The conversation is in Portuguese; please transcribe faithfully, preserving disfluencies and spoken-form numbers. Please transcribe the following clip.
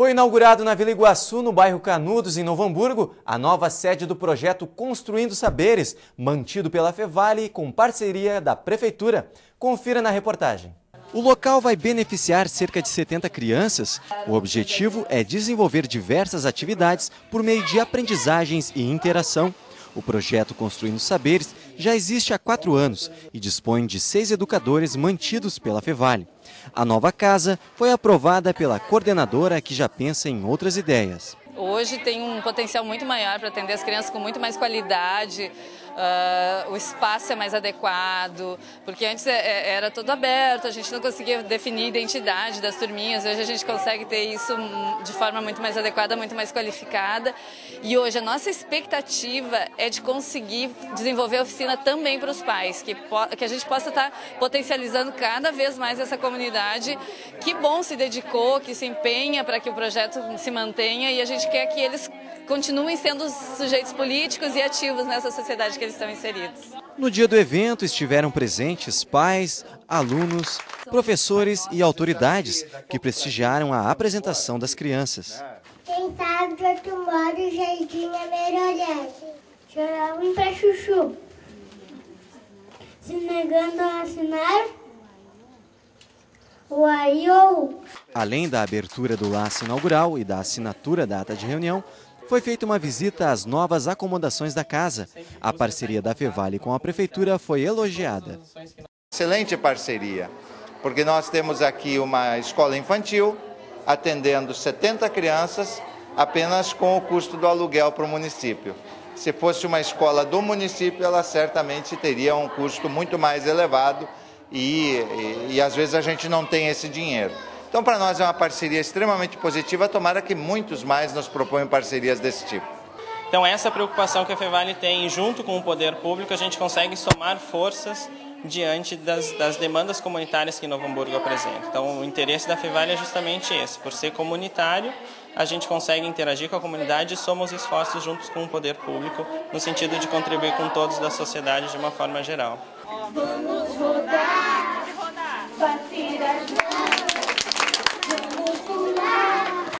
Foi inaugurado na Vila Iguaçu, no bairro Canudos, em Novo Hamburgo, a nova sede do projeto Construindo Saberes, mantido pela Fevale com parceria da Prefeitura. Confira na reportagem. O local vai beneficiar cerca de setenta crianças. O objetivo é desenvolver diversas atividades por meio de aprendizagens e interação. O projeto Construindo Saberes já existe há quatro anos e dispõe de seis educadores mantidos pela Fevale. A nova casa foi aprovada pela coordenadora, que já pensa em outras ideias. Hoje tem um potencial muito maior para atender as crianças com muito mais qualidade, uh, o espaço é mais adequado, porque antes era todo aberto, a gente não conseguia definir a identidade das turminhas, hoje a gente consegue ter isso de forma muito mais adequada, muito mais qualificada. E hoje a nossa expectativa é de conseguir desenvolver a oficina também para os pais, que, que a gente possa estar potencializando cada vez mais essa comunidade. Que bom se dedicou, que se empenha para que o projeto se mantenha, e a gente quer que eles continuem sendo sujeitos políticos e ativos nessa sociedade que eles estão inseridos. No dia do evento estiveram presentes pais, alunos, professores e autoridades que prestigiaram a apresentação das crianças. Quem sabe de outro modo o jardim é melhorado. Choravam pra chuchu, se negando a assinar o aí ou. Além da abertura do laço inaugural e da assinatura da ata de reunião, foi feita uma visita às novas acomodações da casa. A parceria da Fevale com a Prefeitura foi elogiada. Excelente parceria, porque nós temos aqui uma escola infantil atendendo setenta crianças apenas com o custo do aluguel para o município. Se fosse uma escola do município, ela certamente teria um custo muito mais elevado e, e, e às vezes a gente não tem esse dinheiro. Então, para nós é uma parceria extremamente positiva, tomara que muitos mais nos proponham parcerias desse tipo. Então, essa preocupação que a Fevale tem, junto com o poder público, a gente consegue somar forças diante das, das demandas comunitárias que Novo Hamburgo apresenta. Então, o interesse da Fevale é justamente esse. Por ser comunitário, a gente consegue interagir com a comunidade e soma os esforços juntos com o poder público, no sentido de contribuir com todos da sociedade de uma forma geral. Vamos rodar, bater as